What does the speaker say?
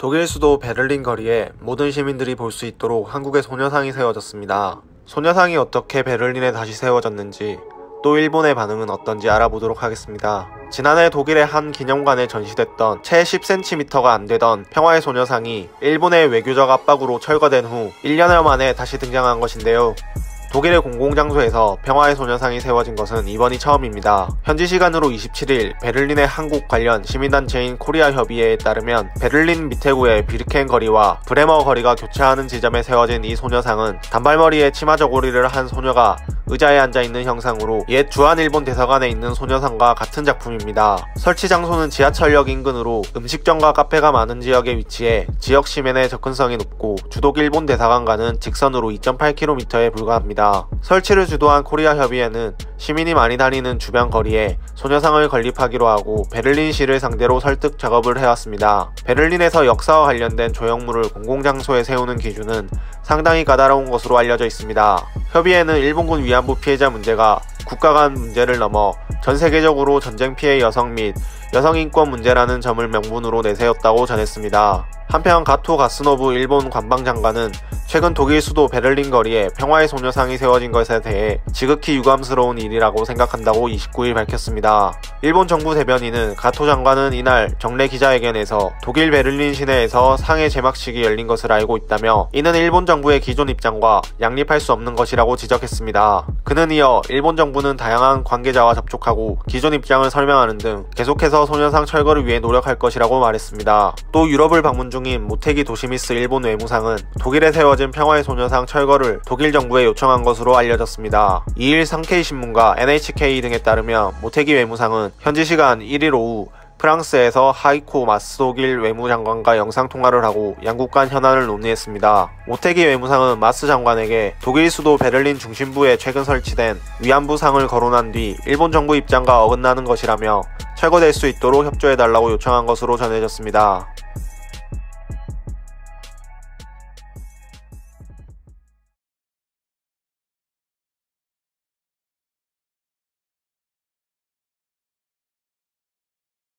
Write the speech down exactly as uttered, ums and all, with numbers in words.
독일 수도 베를린 거리에 모든 시민들이 볼 수 있도록 한국의 소녀상이 세워졌습니다. 소녀상이 어떻게 베를린에 다시 세워졌는지, 또 일본의 반응은 어떤지 알아보도록 하겠습니다. 지난해 독일의 한 기념관에 전시됐던 채 십 센티미터가 안되던 평화의 소녀상이 일본의 외교적 압박으로 철거된 후 일 년여 만에 다시 등장한 것인데요. 독일의 공공장소에서 평화의 소녀상이 세워진 것은 이번이 처음입니다. 현지 시간으로 이십칠일 베를린의 한국 관련 시민단체인 코리아협의회에 따르면 베를린 미테구의 비르켄 거리와 브레머 거리가 교차하는 지점에 세워진 이 소녀상은 단발머리에 치마 저고리를 한 소녀가 의자에 앉아있는 형상으로 옛 주한일본 대사관에 있는 소녀상과 같은 작품입니다. 설치 장소는 지하철역 인근으로 음식점과 카페가 많은 지역에 위치해 지역 시민의 접근성이 높고 주독 일본 대사관과는 직선으로 이 점 팔 킬로미터에 불과합니다. 설치를 주도한 코리아협의회는 시민이 많이 다니는 주변 거리에 소녀상을 건립하기로 하고 베를린시를 상대로 설득 작업을 해왔습니다. 베를린에서 역사와 관련된 조형물을 공공장소에 세우는 기준은 상당히 까다로운 것으로 알려져 있습니다. 협의회는 일본군 위안부 피해자 문제가 국가 간 문제를 넘어 전 세계적으로 전쟁 피해 여성 및 여성 인권 문제라는 점을 명분으로 내세웠다고 전했습니다. 한편 가토 가스노부 일본 관방장관은 최근 독일 수도 베를린 거리에 평화의 소녀상이 세워진 것에 대해 지극히 유감스러운 일이라고 생각한다고 이십구일 밝혔습니다. 일본 정부 대변인은 가토 장관은 이날 정례 기자회견에서 독일 베를린 시내에서 상의 제막식이 열린 것을 알고 있다며 이는 일본 정부의 기존 입장과 양립할 수 없는 것이라고 지적했습니다. 그는 이어 일본 정부는 다양한 관계자와 접촉하고 기존 입장을 설명하는 등 계속해서 소녀상 철거를 위해 노력할 것이라고 말했습니다. 또 유럽을 방문 중인 모테기 도시미스 일본 외무상은 독일에 세워진 평화의 소녀상 철거를 독일 정부에 요청한 것으로 알려졌습니다. 이일 상케이신문과 엔에이치케이 등에 따르면 모테기 외무상은 현지 시간 일일 오후 프랑스에서 하이코 마스 독일 외무장관과 영상통화를 하고 양국 간 현안을 논의했습니다. 모테기 외무상은 마스 장관에게 독일 수도 베를린 중심부에 최근 설치된 위안부 상을 거론한 뒤 일본 정부 입장과 어긋나는 것이라며 철거될 수 있도록 협조해달라고 요청한 것으로 전해졌습니다.